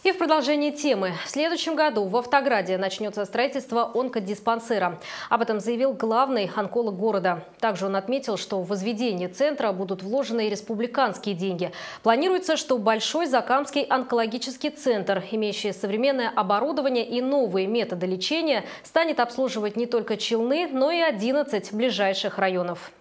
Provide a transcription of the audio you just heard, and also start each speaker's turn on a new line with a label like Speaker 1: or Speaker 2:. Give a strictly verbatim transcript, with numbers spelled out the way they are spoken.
Speaker 1: И в продолжении темы. В следующем году в Автограде начнется строительство онкодиспансера. Об этом заявил главный онколог города. Также он отметил, что в возведение центра будут вложены и республиканские деньги. Планируется, что Большой Закамский онкологический центр, имеющий современное оборудование и новые методы лечения, станет обслуживать не только Челны, но и одиннадцать ближайших районов.